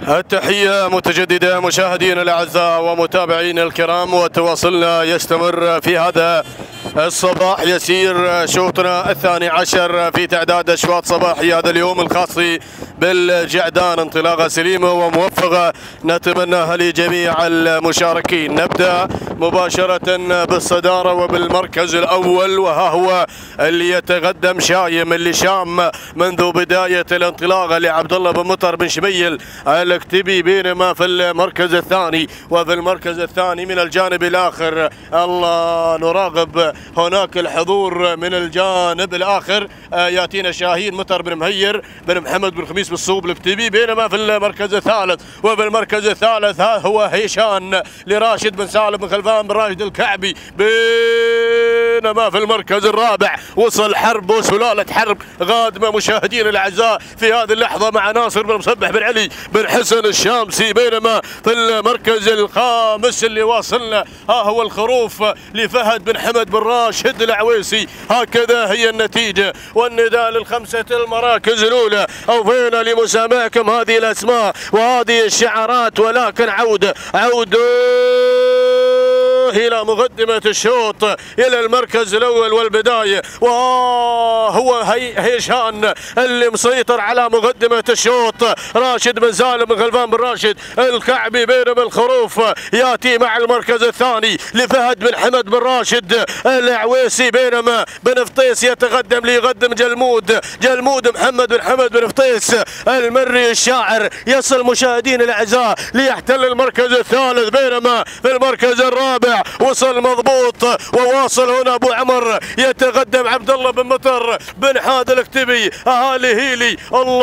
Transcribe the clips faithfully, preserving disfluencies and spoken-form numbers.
التحية متجددة مشاهدينا الأعزاء ومتابعينا الكرام، وتواصلنا يستمر في هذا الصباح. يسير شوطنا الثاني عشر في تعداد أشواط صباحي هذا اليوم الخاص بالجعدان. انطلاقة سليمة وموفقة نتمناها لجميع المشاركين. نبدأ مباشرة بالصدارة وبالمركز الأول، وها هو اللي يتقدم شايم اللي شام منذ بداية الانطلاقة لعبد الله بن مطر بن شميل الاكتبي، بينما في المركز الثاني وفي المركز الثاني من الجانب الآخر الله نراقب هناك الحضور من الجانب الآخر. ياتينا شاهين مطر بن مهير بن محمد بن خميس بالصوب الاكتبي، بينما في المركز الثالث وفي المركز الثالث ها هو هيشان لراشد بن سالم بن خلفان بن راشد الكعبي، بينما في المركز الرابع وصل حرب وسلالة حرب غادمة مشاهدينا الأعزاء في هذه اللحظة مع ناصر بن مصبح بن علي بن حسن الشامسي، بينما في المركز الخامس اللي واصلنا ها هو الخروف لفهد بن حمد بن راشد العويسي. هكذا هي النتيجة والنداء للخمسة المراكز الأولى. أوفينا لمسامعكم هذه الأسماء وهذه الشعارات، ولكن عودة عودة إلى مقدمة الشوط إلى المركز الأول والبداية، وهو هي هيشان اللي مسيطر على مقدمة الشوط. راشد بن سالم بن خلفان بن راشد الكعبي، بينما الخروف ياتي مع المركز الثاني لفهد بن حمد بن راشد العويسي، بينما بن فطيس يتقدم ليقدم جلمود جلمود محمد بن حمد بن فطيس المري الشاعر يصل مشاهدين الأعزاء ليحتل المركز الثالث، بينما في المركز الرابع وصل مضبوط وواصل هنا ابو عمر يتقدم عبد الله بن مطر بن حاد الاكتبي اهالي هيلي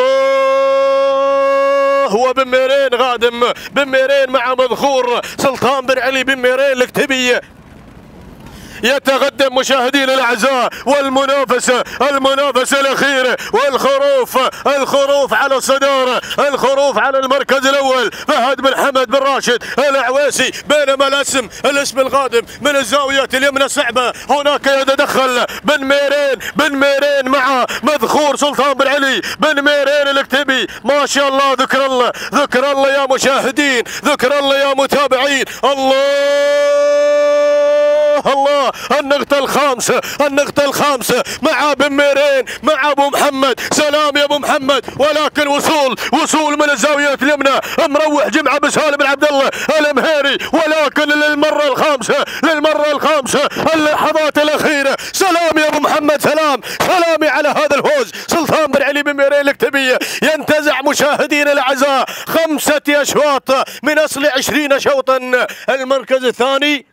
الله هو بن ميرين غادم بن ميرين مع مذخور سلطان بن علي بن ميرين الاكتبي يتقدم مشاهدينا الاعزاء. والمنافسه المنافسه الاخيره والخروف الخروف على الصداره، الخروف على المركز الاول فهد بن حمد بن راشد العويسي، بينما الاسم الاسم القادم من الزاويه اليمنى الصعبه هناك يتدخل بن ميرين بن ميرين مع مذخور سلطان بن علي بن ميرين الاكتبي. ما شاء الله ذكر الله ذكر الله يا مشاهدين، ذكر الله يا متابعين. الله الله النقطة الخامسة النقطة الخامسة مع بن ميرين مع ابو محمد. سلام يا ابو محمد، ولكن وصول وصول من الزاوية اليمنى مروح جمعة بن سالم بن عبد الله المهيري، ولكن للمرة الخامسة للمرة الخامسة اللحظات الأخيرة. سلام يا ابو محمد، سلام سلامي على هذا الفوز. سلطان بن علي بن ميرين الاكتبية ينتزع مشاهدين الأعزاء خمسة أشواط من أصل عشرين شوطا. المركز الثاني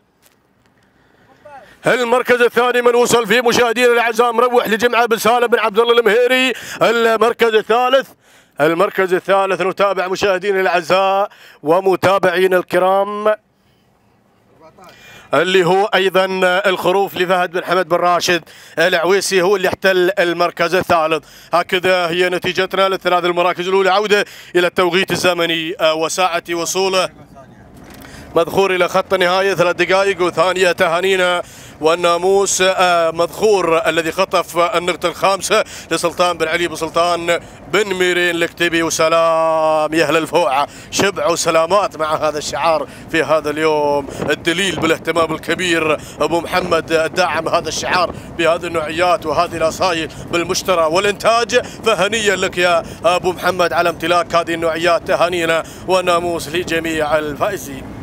المركز الثاني من وصل فيه مشاهدينا الاعزاء مروح لجمعه بن سالم بن عبد الله المهيري. المركز الثالث المركز الثالث نتابع مشاهدينا الاعزاء ومتابعين الكرام اللي هو ايضا الخروف لفهد بن حمد بن راشد العويسي، هو اللي احتل المركز الثالث. هكذا هي نتيجتنا للثلاث المراكز الاولى. عوده الى التوقيت الزمني وساعه وصوله مذخور إلى خط النهاية ثلاث دقائق وثانية. تهانينا والناموس مذخور الذي خطف النقطة الخامسة لسلطان بن علي بن سلطان بن ميرين الاكتبي. وسلام يا أهل الفوعة، شبع وسلامات مع هذا الشعار في هذا اليوم الدليل بالاهتمام الكبير أبو محمد الداعم هذا الشعار بهذه النوعيات وهذه الأصايل بالمشترى والإنتاج. فهنيا لك يا أبو محمد على امتلاك هذه النوعيات. تهانينا والناموس لجميع الفائزين.